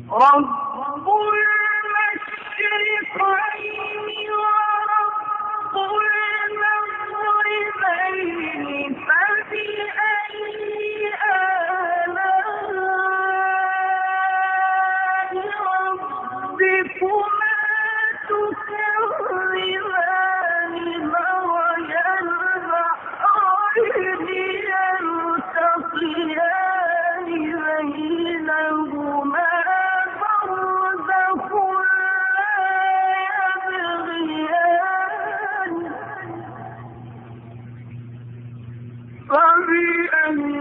رب المشرقين ورب المغربين فبأي آلاء ربكما تكذبان مرج البحرين يلتقيان بينهما فبأي